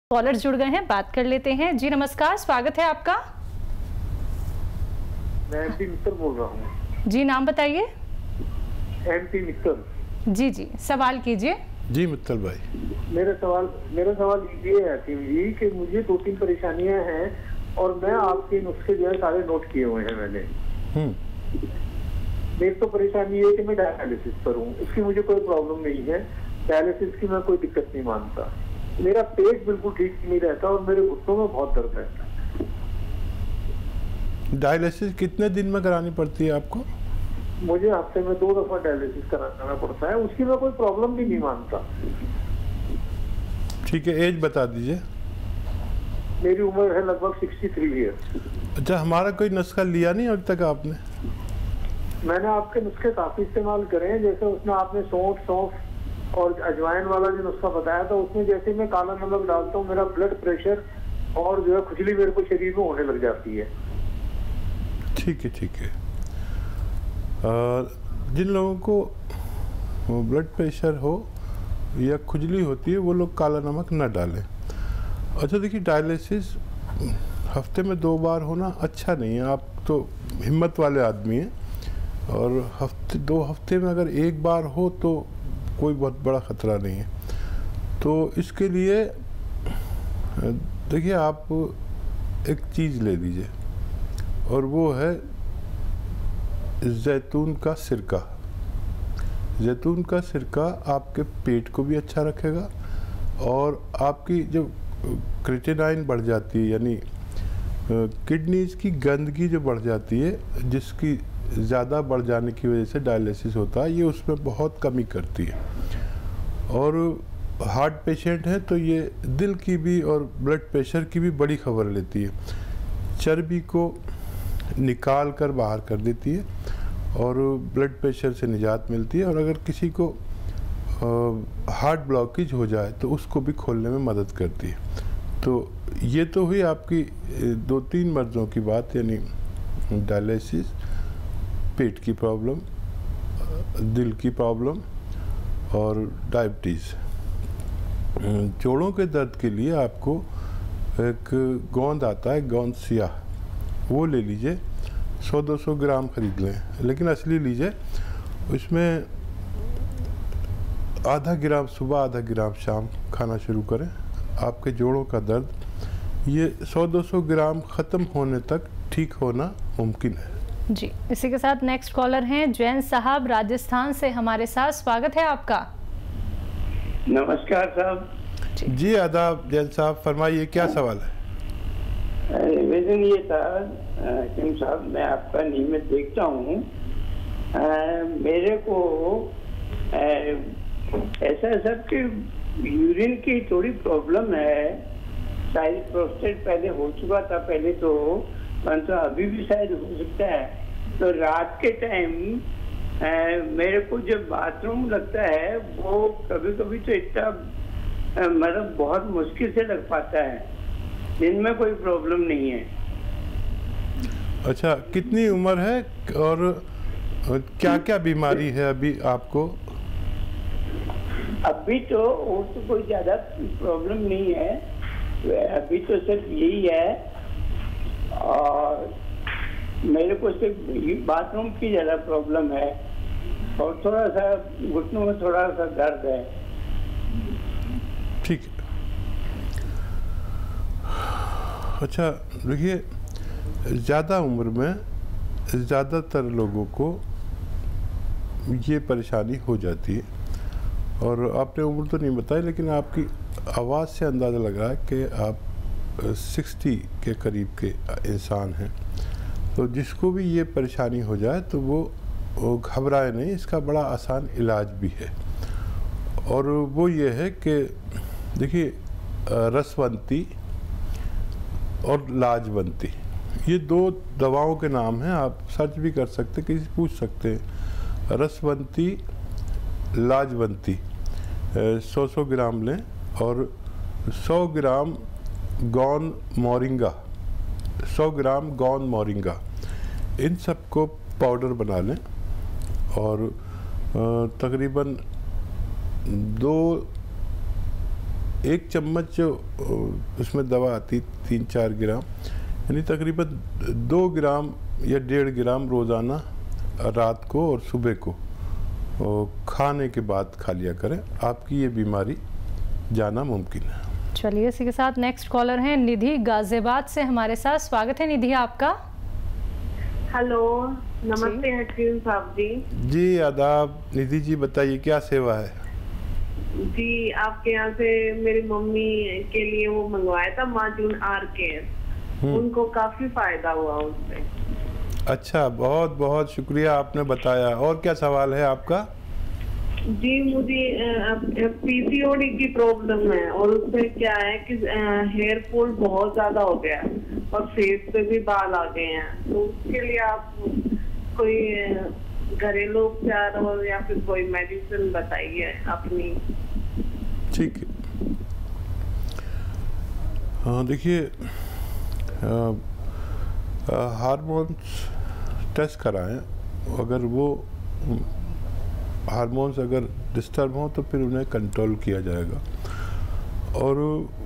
Collar जुड़ गए हैं, बात कर लेते हैं। जी नमस्कार, स्वागत है आपका। मैं एमपी मित्तल बोल रहा हूँ। जी नाम बताइए। एमपी मित्तल। जी जी, सवाल कीजिए। जी मित्तल भाई, मेरा सवाल ये है जी कि मुझे 2-3 परेशानियां हैं और मैं आपके नुस्खे जो है सारे नोट किए हुए हैं मैंने। एक तो परेशानी है कि मैं डायलिसिस पर हूँ, इसकी मुझे कोई प्रॉब्लम नहीं है, डायलिसिस की मैं कोई दिक्कत नहीं मानता। मेरा पेट बिल्कुल ठीक नहीं रहता और मेरे घुटनों में बहुत दर्द रहता है। डायलिसिस कितने दिन में करानी पड़ती है आपको? मुझे हफ्ते में 2 दफा डायलिसिस कराना पड़ता है, उसकी मैं कोई प्रॉब्लम भी नहीं मानता। ठीक है, एज बता दीजिए। मेरी उम्र है लगभग 63 ईयर। अच्छा, हमारा कोई नुस्खा लिया नहीं अभी तक आपने? मैंने आपके नुस्खे काफी इस्तेमाल करे हैं, जैसे उसमें आपने सौंफ और अजवाइन वाला जो नुस्खा बताया था, उसमें जैसे मैं काला नमक डालता हूँ मेरा ब्लड प्रेशर और जो है खुजली मेरे को शरीर में होने लग जाती है। ठीक है ठीक है। जिन लोगों को ब्लड प्रेशर हो या खुजली होती है वो लोग काला नमक न डालें। अच्छा देखिए, डायलिसिस हफ्ते में 2 बार होना अच्छा नहीं है। आप तो हिम्मत वाले आदमी हैं और 2 हफ्ते में अगर 1 बार हो तो कोई बहुत बड़ा ख़तरा नहीं है। तो इसके लिए देखिए, आप एक चीज़ ले लीजिए और वो है जैतून का सिरका। जैतून का सिरका आपके पेट को भी अच्छा रखेगा और आपकी जो क्रिएटिनाइन बढ़ जाती है, यानी किडनीज की गंदगी जो बढ़ जाती है, जिसकी ज़्यादा बढ़ जाने की वजह से डायलिसिस होता है, ये उसमें बहुत कमी करती है। और हार्ट पेशेंट है तो ये दिल की भी और ब्लड प्रेशर की भी बड़ी खबर लेती है। चर्बी को निकाल कर बाहर कर देती है और ब्लड प्रेशर से निजात मिलती है। और अगर किसी को हार्ट ब्लॉकेज हो जाए तो उसको भी खोलने में मदद करती है। तो ये तो हुई आपकी 2-3 मर्ज़ों की बात, यानी डायलिसिस, पेट की प्रॉब्लम, दिल की प्रॉब्लम और डायबिटीज़। जोड़ों के दर्द के लिए आपको एक गोंद आता है, गोंद सियाह, वो ले लीजिए। 100-200 ग्राम खरीद लें, लेकिन असली लीजिए। उसमें आधा ग्राम सुबह, आधा ग्राम शाम खाना शुरू करें। आपके जोड़ों का दर्द ये 100-200 ग्राम ख़त्म होने तक ठीक होना मुमकिन है। जी, इसी के साथ नेक्स्ट कॉलर हैं जैन साहब, राजस्थान से हमारे साथ। स्वागत है आपका। नमस्कार साहब। जी आदाब जैन साहब, फरमाइए क्या सवाल है? निवेदन ये था किम साहब, मैं आपका नियमित देखता हूँ। मेरे को ऐसा सब कि यूरिन की थोड़ी प्रॉब्लम है। शायद प्रोस्टेट पहले हो चुका था पहले तो, परंतु अभी भी शायद हो सकता है। तो रात के टाइम मेरे को जब बाथरूम लगता है वो कभी कभी तो इतना मतलब बहुत मुश्किल से लग पाता है। दिन में कोई प्रॉब्लम नहीं है। अच्छा, कितनी उम्र है और क्या क्या बीमारी है अभी आपको? अभी तो और तो कोई ज़्यादा प्रॉब्लम नहीं है, अभी तो सिर्फ यही है। और मेरे को सिर्फ बाथरूम की ज़्यादा प्रॉब्लम है और थोड़ा सा घुटनों में थोड़ा सा दर्द है। ठीक है। अच्छा देखिए, ज़्यादा उम्र में ज़्यादातर लोगों को ये परेशानी हो जाती है। और आपने उम्र तो नहीं बताई, लेकिन आपकी आवाज़ से अंदाज़ा लग रहा है कि आप 60 के करीब के इंसान हैं। तो जिसको भी ये परेशानी हो जाए तो वो घबराए नहीं, इसका बड़ा आसान इलाज भी है। और वो ये है कि देखिए, रसवंती और लाजवंती, ये 2 दवाओं के नाम हैं। आप सर्च भी कर सकते, किसी से पूछ सकते हैं। रसवंती, लाजवंती 100 ग्राम लें और 100 ग्राम गौन मोरिंगा, 100 ग्राम गौन मोरिंगा, इन सब को पाउडर बना लें और तकरीबन 2 1 चम्मच जो उसमें दवा आती 3-4 ग्राम, यानी तकरीबन 2 ग्राम या 1.5 ग्राम रोज़ाना रात को और सुबह को खाने के बाद खा लिया करें, आपकी ये बीमारी जाना मुमकिन है। चलिए, इसी के साथ नेक्स्ट कॉलर हैं निधि गाजियाबाद से हमारे साथ। स्वागत है निधि आपका। हेलो, नमस्ते हकीम साहब जी। जी आदाब। निधि जी बताइए क्या सेवा है? जी, आपके यहाँ से मेरी मम्मी के लिए वो मंगवाया था माजून आर केयर, उनको काफी फायदा हुआ उससे। अच्छा, बहुत बहुत शुक्रिया आपने बताया। और क्या सवाल है आपका? जी, मुझे पीसीओडी की प्रॉब्लम है और उसमें क्या है कि हेयर फॉल बहुत ज्यादा हो गया है और फेस पे भी बाल आ गए हैं, तो उसके लिए आप कोई घरेलू उपचार हो या फिर कोई मेडिसिन बताइए अपनी। ठीक है। हाँ, देखिए, हार्मोन्स टेस्ट कराएं। अगर वो हार्मोन्स अगर डिस्टर्ब हों तो फिर उन्हें कंट्रोल किया जाएगा। और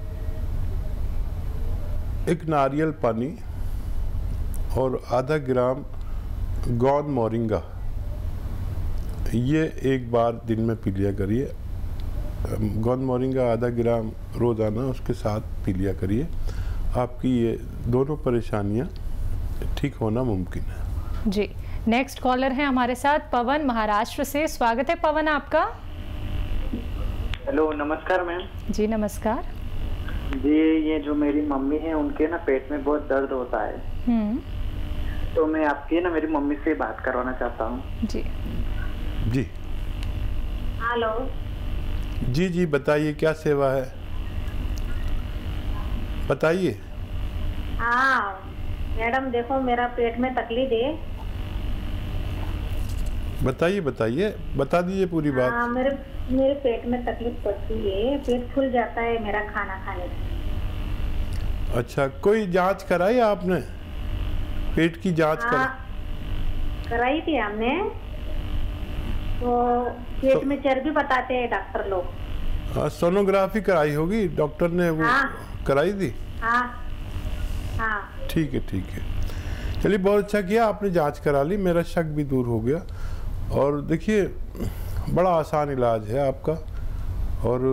एक नारियल पानी और आधा ग्राम गौन मोरिंगा, ये एक बार दिन में पी लिया करिए। गौन मोरिंगा आधा ग्राम रोज़ाना उसके साथ पी लिया करिए। आपकी ये दोनों परेशानियां ठीक होना मुमकिन है। जी, नेक्स्ट कॉलर है हमारे साथ पवन महाराष्ट्र से। स्वागत है पवन आपका। हेलो, नमस्कार मैम। जी नमस्कार जी। ये जो मेरी मम्मी है उनके ना पेट में बहुत दर्द होता है, तो मैं आपकी ना मेरी मम्मी से बात करवाना चाहता हूँ। जी जी। हेलो। जी जी, बताइए क्या सेवा है, बताइए। हाँ मैडम, देखो मेरा पेट में तकलीफ है। बताइए बताइए, बता दीजिए पूरी बात। हाँ, मेरे पेट में तकलीफ पड़ती है, पेट फूल जाता है मेरा खाना खाने से। अच्छा, कोई जांच कराई आपने? पेट की जांच कराई थी हमने, तो पेट में चर्बी बताते हैं डॉक्टर लोग। सोनोग्राफी कराई होगी, डॉक्टर ने वो कराई थी। हाँ हाँ। ठीक है ठीक है, चलिए बहुत अच्छा किया आपने जांच करा ली, मेरा शक भी दूर हो गया। और देखिए, बड़ा आसान इलाज है आपका। और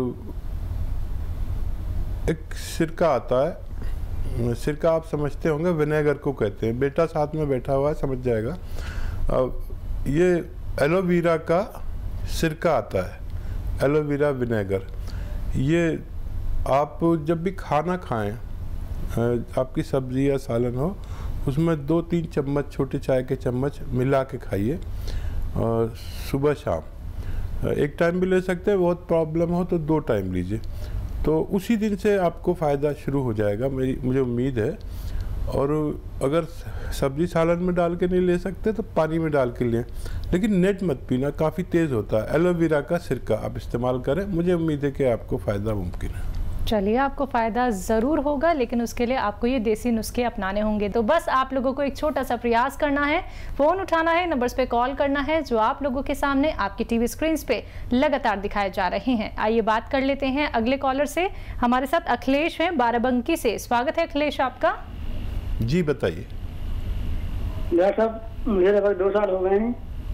एक सिरका आता है, सिरका आप समझते होंगे, विनेगर को कहते हैं। बेटा साथ में बैठा हुआ है, समझ जाएगा। ये एलोवेरा का सिरका आता है, एलोवेरा विनेगर। ये आप जब भी खाना खाएं, आपकी सब्जी या सालन हो, उसमें 2-3 चम्मच, छोटे चाय के चम्मच मिला के खाइए सुबह शाम। एक टाइम भी ले सकते हैं, बहुत प्रॉब्लम हो तो 2 टाइम लीजिए, तो उसी दिन से आपको फ़ायदा शुरू हो जाएगा, मुझे उम्मीद है। और अगर सब्जी सालन में डाल के नहीं ले सकते तो पानी में डाल के लें, लेकिन नेट मत पीना, काफ़ी तेज़ होता है। एलोवेरा का सिरका आप इस्तेमाल करें, मुझे उम्मीद है कि आपको फ़ायदा मुमकिन है। चलिए, आपको फ़ायदा ज़रूर होगा, लेकिन उसके लिए आपको ये देसी नुस्खे अपनाने होंगे। तो बस आप लोगों को एक छोटा सा प्रयास करना है, फ़ोन उठाना है, नंबर्स पे कॉल करना है जो आप लोगों के सामने आपकी टीवी स्क्रीन पे लगातार दिखाए जा रहे हैं। आइए बात कर लेते हैं अगले कॉलर से। हमारे साथ अखिलेश हैं बाराबंकी से। स्वागत है अखिलेश आपका। जी बताइए। साहब, मुझे लगभग 2 साल हो गए हैं।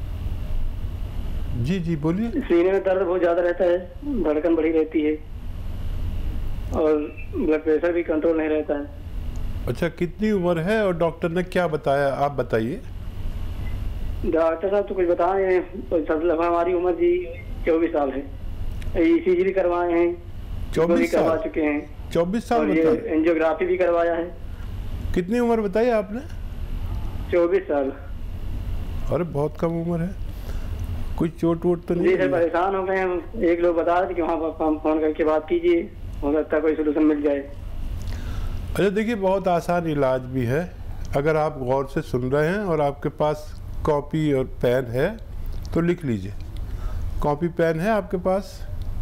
जी जी बोलिए। सीने में दर्द बहुत ज्यादा रहता है, धड़कन बढ़ी रहती है और ब्लड प्रेशर भी कंट्रोल नहीं रहता है। अच्छा, कितनी उम्र है और डॉक्टर ने क्या बताया, आप बताइए। डॉक्टर साहब तो कुछ बताए हैं, तो हमारी उम्र जी 24 साल है। ECG भी करवाए हैं, 24 साल करवा चुके हैं। 24 साल और ये एंजियोग्राफी भी करवाया है। कितनी उम्र बताई आपने? 24 साल। अरे बहुत कम उम्र है, कोई चोट वोट तो नहीं? जी सर, परेशान हो गए हम। एक लोग बता रहे थे कि वहाँ पर हम फोन करके बात कीजिए, हो सकता है कोई सोल्यूशन मिल जाए। अच्छा देखिए, बहुत आसान इलाज भी है। अगर आप गौर से सुन रहे हैं और आपके पास कॉपी और पेन है तो लिख लीजिए। कॉपी पेन है आपके पास?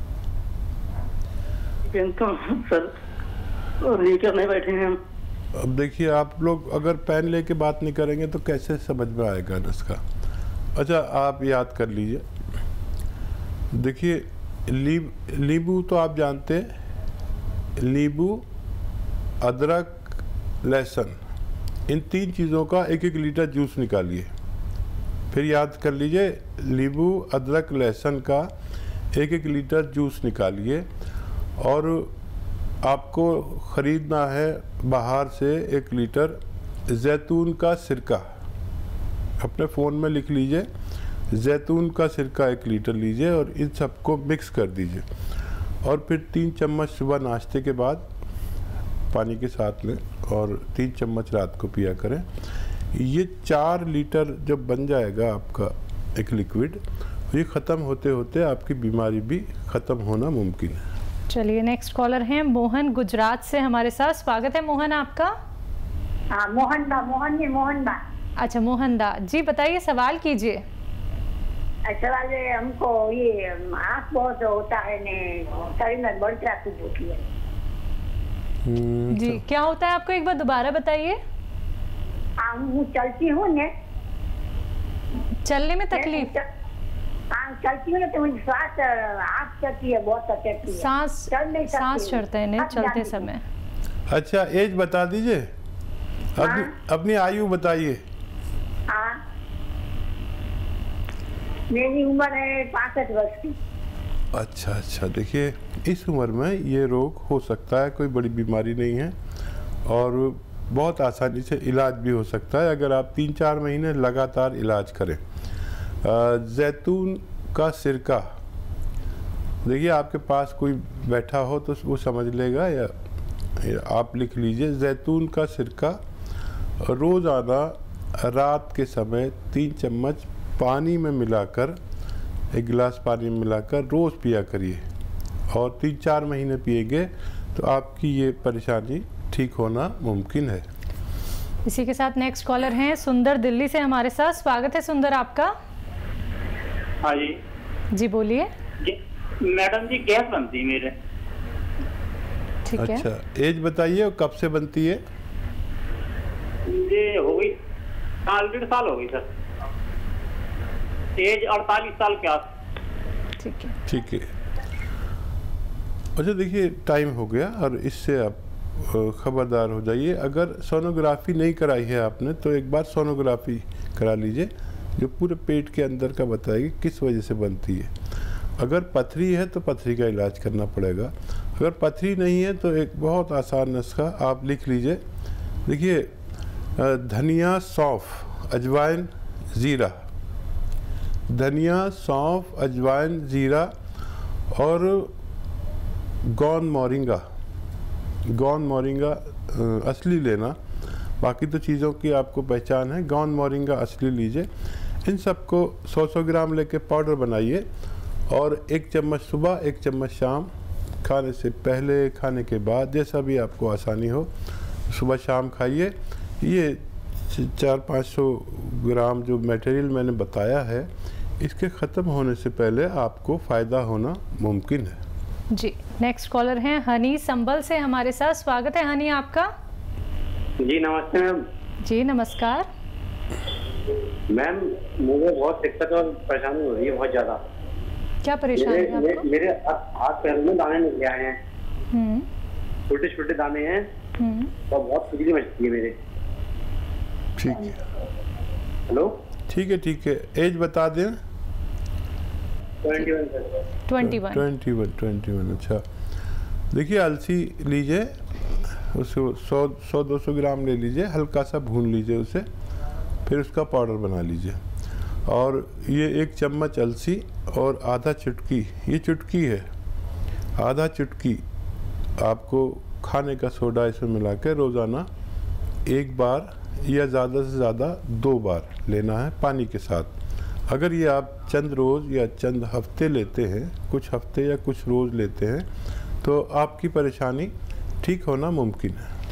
पेन तो सर लेकर नहीं बैठे हैं हम। अब देखिए, आप लोग अगर पेन लेके बात नहीं करेंगे तो कैसे समझ में आएगा नुस्खा। अच्छा, आप याद कर लीजिए। देखिए, नींबू तो आप जानते हैं, नींबू, अदरक, लहसुन, इन 3 चीज़ों का 1-1 लीटर जूस निकालिए। फिर याद कर लीजिए, नींबू, अदरक, लहसुन का 1-1 लीटर जूस निकालिए। और आपको ख़रीदना है बाहर से 1 लीटर जैतून का सिरका। अपने फ़ोन में लिख लीजिए, जैतून का सिरका 1 लीटर लीजिए और इन सबको मिक्स कर दीजिए। और फिर 3 चम्मच सुबह नाश्ते के बाद पानी के साथ लें और 3 चम्मच रात को पिया करें। ये 4 लीटर जब बन जाएगा आपका एक लिक्विड, ये ख़त्म होते होते आपकी बीमारी भी ख़त्म होना मुमकिन है। चलिए, नेक्स्ट कॉलर हैं मोहन, गुजरात से हमारे साथ। स्वागत है मोहन आपका। हाँ, मोहन दा। अच्छा मोहन दा जी, बताइए, सवाल कीजिए। सवाल है, हमको ये आँख बहुत होता है ने शरीर में बढ़ जाती होती है जी। क्या होता है आपको, एक बार दोबारा बताइए। मैं चलती हूँ ने, चलने में तकलीफ? चलती हूँ तो मुझे सांस आँख चढ़ती है, बहुत चढ़ती है, सांस चढ़ता है चलते समय। अच्छा, एज बता दीजिए, अपनी आयु बताइए। हाँ, मेरी उम्र है 65 वर्ष की। अच्छा, देखिए, इस उम्र में ये रोग हो सकता है, कोई बड़ी बीमारी नहीं है और बहुत आसानी से इलाज भी हो सकता है अगर आप 3-4 महीने लगातार इलाज करें। जैतून का सिरका, देखिए आपके पास कोई बैठा हो तो वो समझ लेगा, या आप लिख लीजिए, जैतून का सिरका रोज़ाना रात के समय 3 चम्मच पानी में मिलाकर, 1 गिलास पानी में मिलाकर रोज़ पिया करिए और 3-4 महीने पिएंगे तो आपकी ये परेशानी ठीक होना मुमकिन है। इसी के साथ नेक्स्ट कॉलर हैं सुंदर, दिल्ली से हमारे साथ। स्वागत है सुंदर आपका। हाँ जी जी, बोलिए। मैडम जी, गैस बनती है मेरे। ठीक है। अच्छा, एज बताइए और कब से बनती है? ये हो गई 1.5 साल हो गई सर। एज 48 साल के आस। ठीक है। अच्छा, देखिए टाइम हो गया और इससे आप खबरदार हो जाइए। अगर सोनोग्राफी नहीं कराई है आपने तो एक बार सोनोग्राफी करा लीजिए, जो पूरे पेट के अंदर का बताएगी किस वजह से बनती है। अगर पथरी है तो पथरी का इलाज करना पड़ेगा, अगर पथरी नहीं है तो एक बहुत आसान नुस्खा आप लिख लीजिए। देखिए, धनिया, सौंफ, अजवाइन, ज़ीरा, धनिया, सौंफ, अजवाइन, ज़ीरा और गौन मोरिंगा असली लेना, बाकी तो चीज़ों की आपको पहचान है। गौन मोरिंगा असली लीजिए। इन सबको 100-100 ग्राम लेके पाउडर बनाइए और 1 चम्मच सुबह, 1 चम्मच शाम, खाने से पहले, खाने के बाद, जैसा भी आपको आसानी हो, सुबह शाम खाइए। ये 400-500 ग्राम जो मटेरियल मैंने बताया है, इसके ख़त्म होने से पहले आपको फ़ायदा होना मुमकिन है। जी, नेक्स्ट कॉलर हैं हनी, संबल से हमारे साथ। स्वागत है हनी आपका। जी नमस्ते मैम। जी नमस्कार मैम, मुझे बहुत दिक्कत और परेशानी हो रही है, बहुत ज्यादा। क्या परेशानी है आपको? मेरे हाथ पैर में दाने निकल आए हैं, छोटे छोटे दाने हैं और बहुत खुजली मचती है मेरे। ठीक है। हेलो, ठीक है। एज बता दें। 21। अच्छा, देखिए, अलसी लीजिए, उसको 100-200 ग्राम ले लीजिए, हल्का सा भून लीजिए उसे, फिर उसका पाउडर बना लीजिए। और ये 1 चम्मच अलसी और आधा चुटकी, ये चुटकी है, आधा चुटकी आपको खाने का सोडा इसमें मिला के रोज़ाना 1 बार या ज़्यादा से ज़्यादा 2 बार लेना है पानी के साथ। अगर ये आप चंद रोज़ या चंद हफ्ते लेते हैं, कुछ हफ्ते या कुछ रोज़ लेते हैं, तो आपकी परेशानी ठीक होना मुमकिन है।